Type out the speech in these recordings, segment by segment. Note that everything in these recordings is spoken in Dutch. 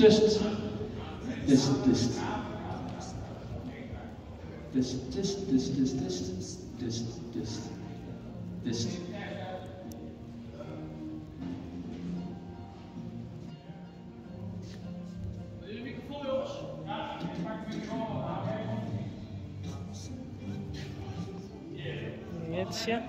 Test. Test, test. Test, test, test, test, test, test, test, test. Geertje.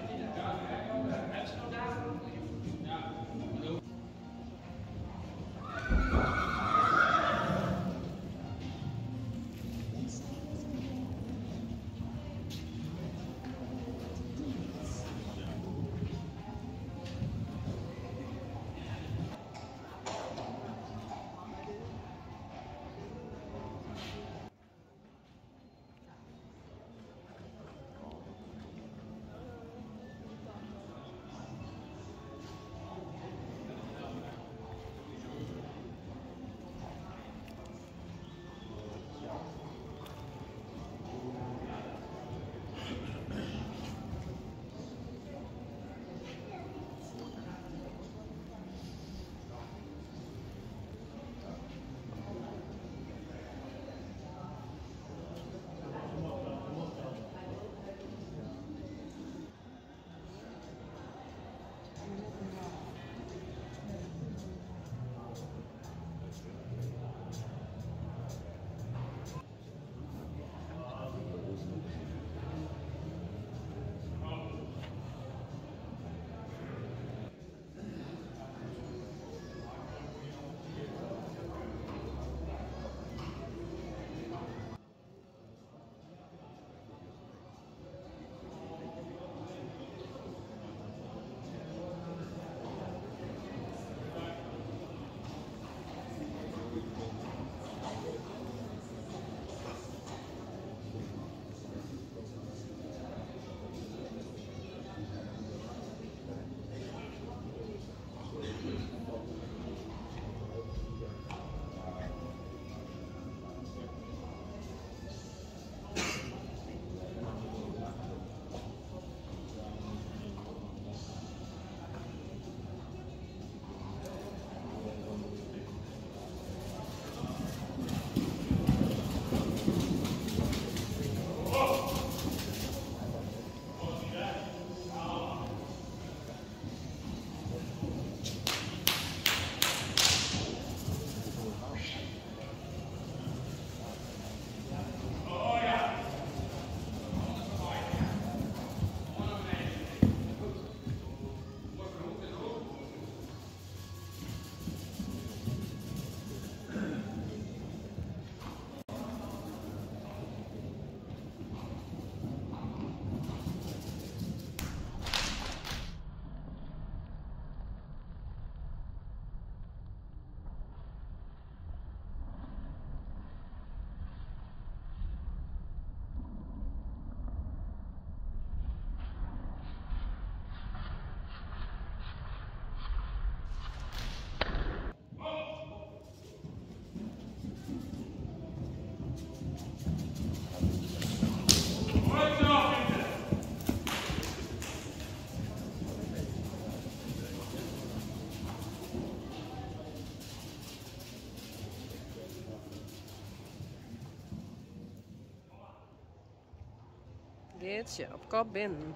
Geertje op kop binnen.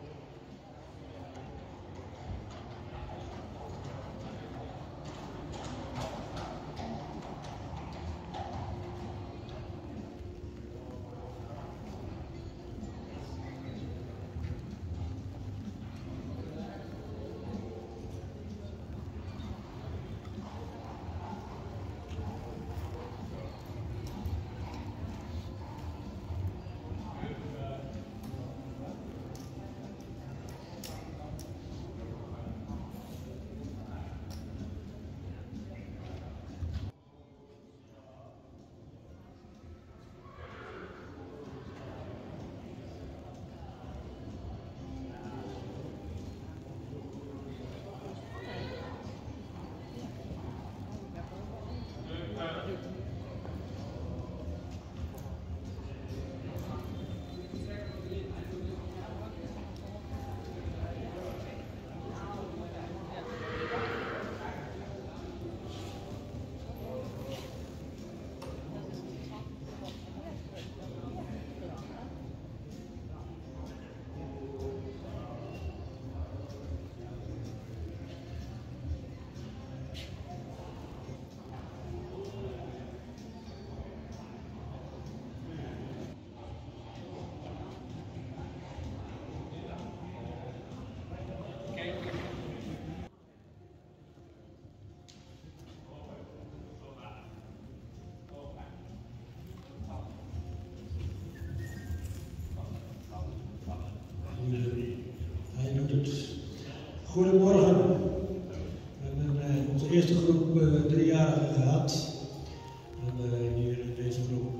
Goedemorgen. We hebben onze eerste groep 3-jarigen gehad. We hebben hier in deze groep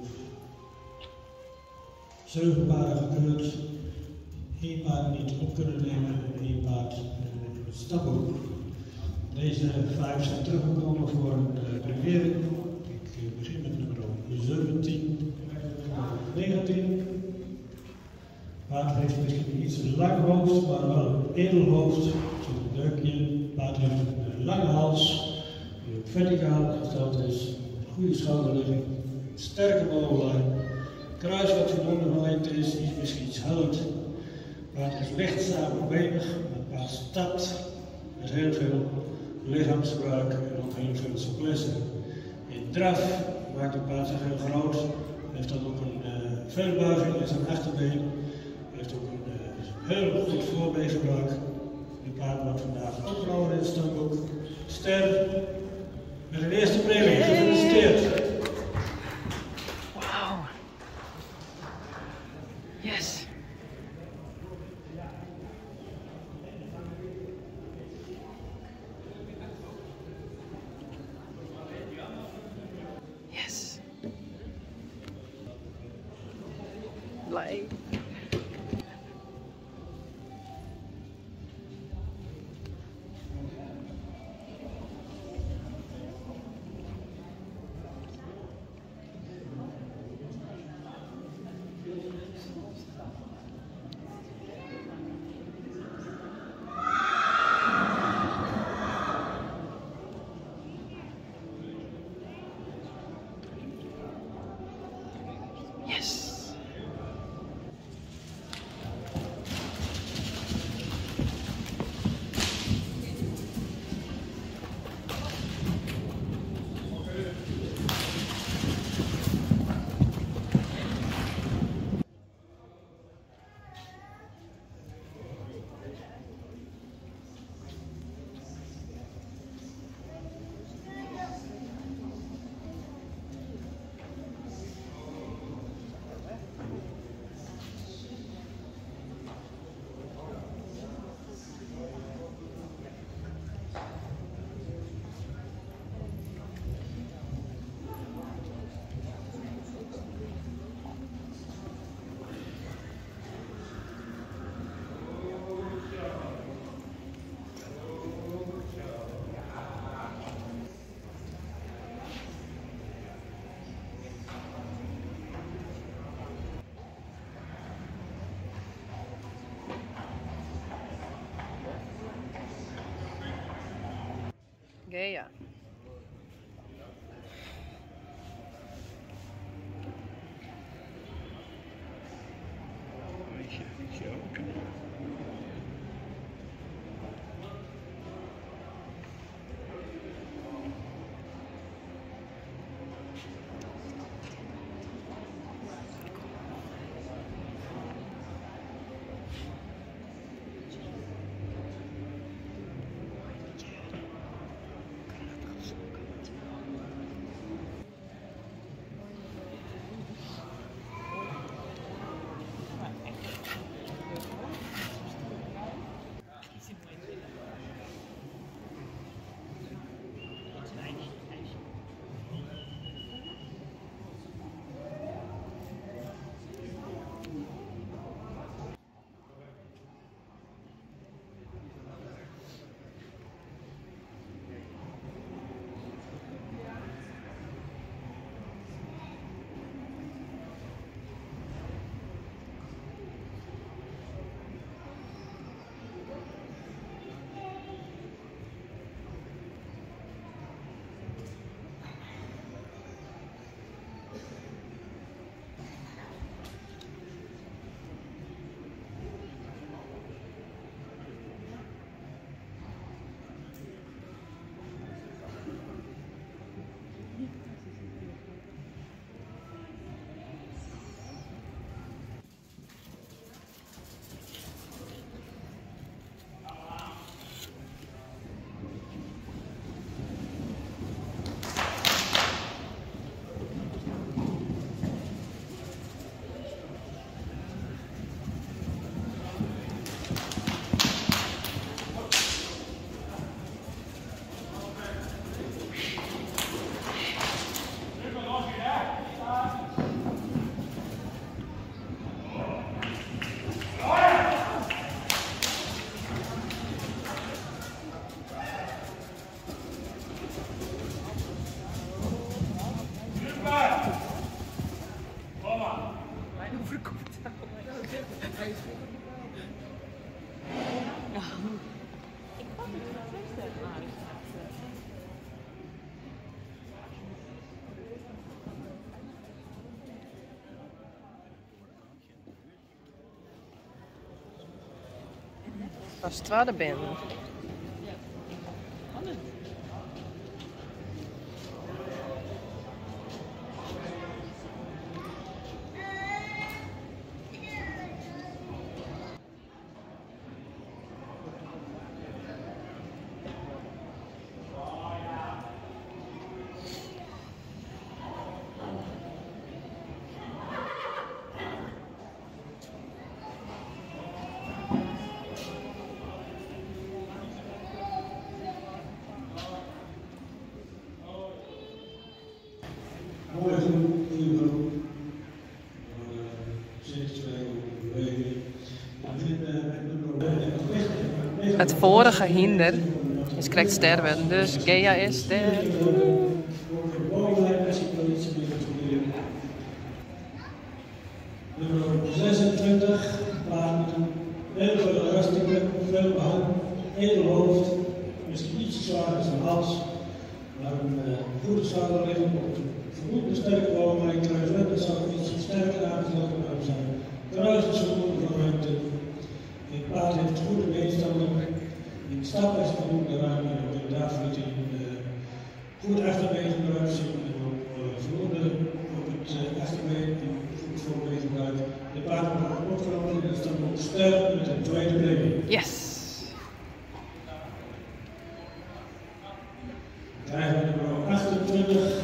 7 paarden gekeurd. 1 paard niet op kunnen nemen en 1 paard in het stamboek. Deze 5 zijn teruggekomen voor een privering. Ik begin met nummer 17, 19. Paard heeft misschien iets lang hoofd, maar wel een edel hoofd. Zo'n duikje. Paard heeft een lange hals, die ook verticaal gesteld is. Goede schouderligging, sterke bovenlijn. Kruis wat verbonden van lengte is misschien iets hellend. Paard is licht samenbeenig, maar paard stapt met heel veel lichaamsgebruik en ook heel veel souplesse. In draf maakt het paard zich heel groot, heeft dan ook een veel buiging in zijn achterbeen, heeft ook een heel goed voorbeengebruik. Het paard wordt vandaag opgenomen in het stamboek. Ster met een eerste premie, gefeliciteerd! Wauw! Yes! Yes! Blij. Yes! Gea. Tsjalke. Als het tweede ben. Het vorige hinder is correct Ster werden, dus Gea is Ster. Nummer 26, paard met een heel veel hartstikke, veel behang, heel hoofd, misschien iets zwaarder als een hals, maar een goede zadel liggen op een voldoende sterke boom, maar ik kruis wel, dat zou iets sterker aangeslagen kunnen zijn. Kruis is voldoende van ruimte. Het paard heeft goede beenstanden. In stap is voldoende ruimte, en inderdaad moet hij goed achterbeen gebruikt zien en ook voldoende op het achterbeen en goed voorbeen gebruikt. De paard wordt opgenomen en dan moet Ster met een tweede premie. Yes! Krijgen we nummer 28.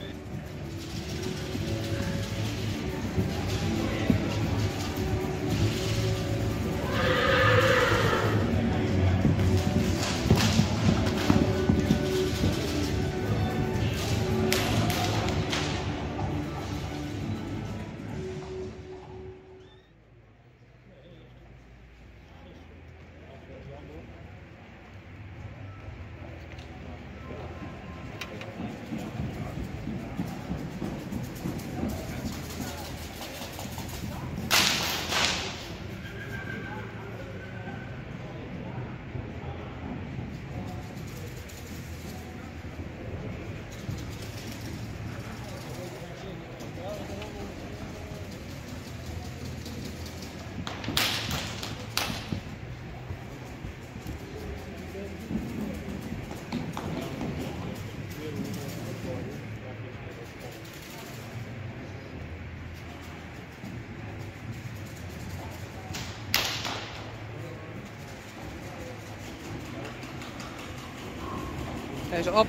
Deze op.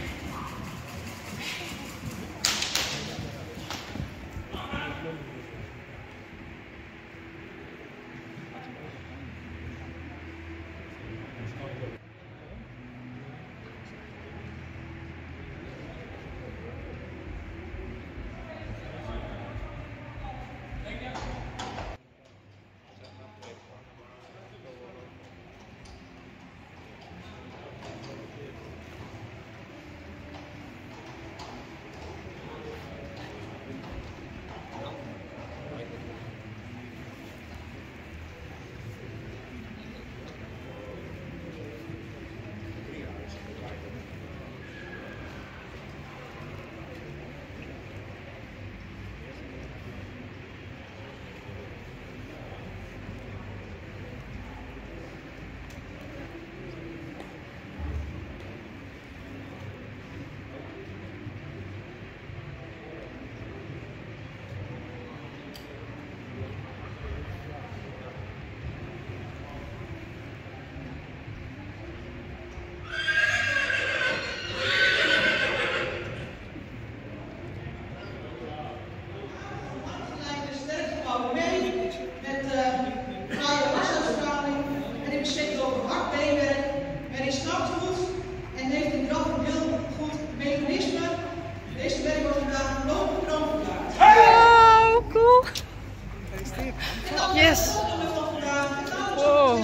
Yes! Wow!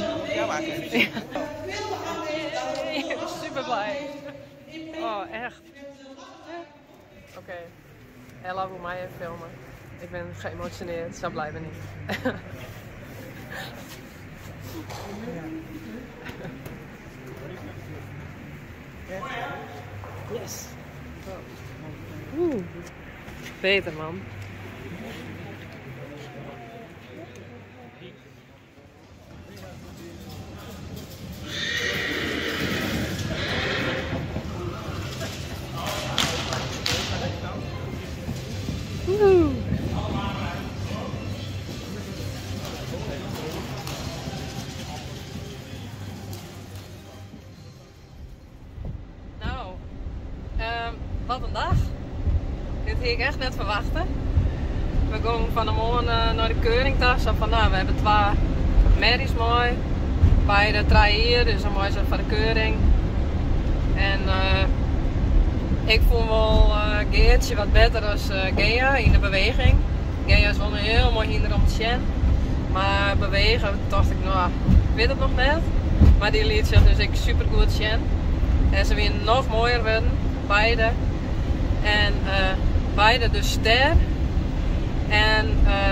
Super blij. Oh, echt. Oké. Ella wil mij even filmen. Ik ben geëmotioneerd. Zo blij ben ik. Yes. Beter man. Wat een dag. Dit had ik echt net verwachten. We gaan van de morgen naar de keuring thuis. Van, nou, we hebben 2 merries mooi. Beide 3 hier, dus dan mooi zo van de keuring. En ik vond wel Geertje wat beter dan Gea in de beweging. Gea is wel een heel mooi hinder om te zien. Maar bewegen dacht ik, nou, ik weet het nog net. Maar die liet zich dus ik super goed zien. En ze weer nog mooier werden, beide. En beide dus Ster. En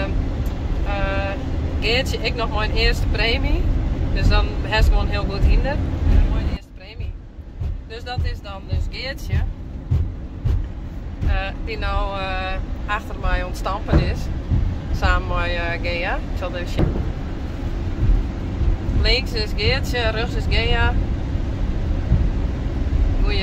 Geertje, ik nog mijn eerste premie. Dus dan heb ik gewoon heel goed hinder. En mijn eerste premie. Dus dat is dan dus Geertje. Die nou achter mij ontstampen is. Samen met Gea. Ik zal het even zien. Links is Geertje, rechts is Gea. Goeie.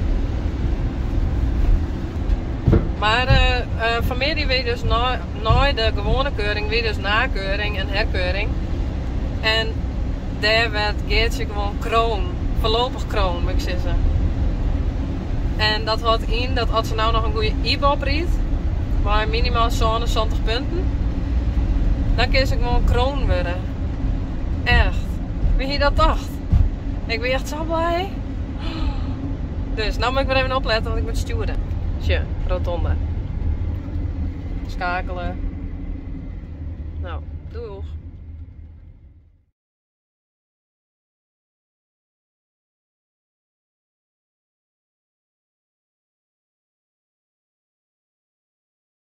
Maar van mij die weet dus na de gewone keuring, weet dus nakeuring en herkeuring. En daar werd Geertje gewoon Kroon, voorlopig Kroon moet ik zeggen. En dat houdt in dat als ze nou nog een goede IBOP riet, maar minimaal 70 punten, dan kun ze gewoon Kroon worden. Echt. Wie je dat dacht? Ik ben echt zo blij. Dus nou moet ik weer even opletten, want ik moet sturen. Tje, rotonde. Schakelen. Nou, doeg.